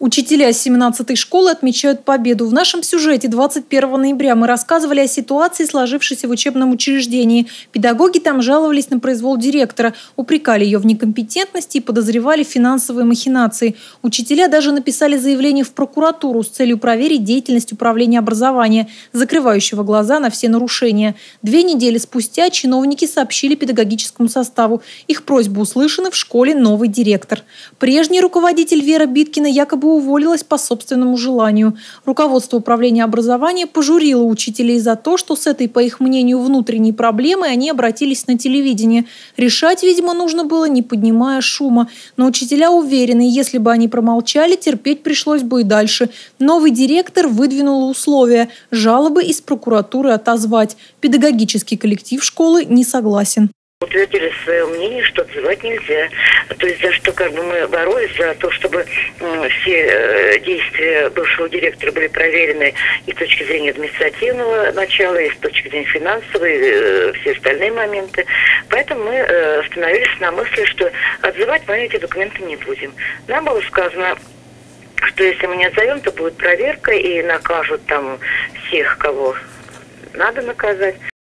Учителя 17-й школы отмечают победу. В нашем сюжете 21 ноября мы рассказывали о ситуации, сложившейся в учебном учреждении. Педагоги там жаловались на произвол директора, упрекали ее в некомпетентности и подозревали финансовые махинации. Учителя даже написали заявление в прокуратуру с целью проверить деятельность управления образования, закрывающего глаза на все нарушения. 2 недели спустя чиновники сообщили педагогическому составу. Их просьбу услышаны, в школе новый директор. Прежний руководитель Вера Биткина якобы уволилась по собственному желанию. Руководство управления образования пожурило учителей за то, что с этой, по их мнению, внутренней проблемой они обратились на телевидение. Решать, видимо, нужно было, не поднимая шума. Но учителя уверены, если бы они промолчали, терпеть пришлось бы и дальше. Новый директор выдвинул условия – жалобы из прокуратуры отозвать. Педагогический коллектив школы не согласен. Утвердили свое мнение, что отзывать нельзя. То есть за что мы боролись, за то, чтобы все действия бывшего директора были проверены и с точки зрения административного начала, и с точки зрения финансовой, и все остальные моменты. Поэтому мы остановились на мысли, что отзывать мы эти документы не будем. Нам было сказано, что если мы не отзовем, то будет проверка и накажут там всех, кого надо наказать.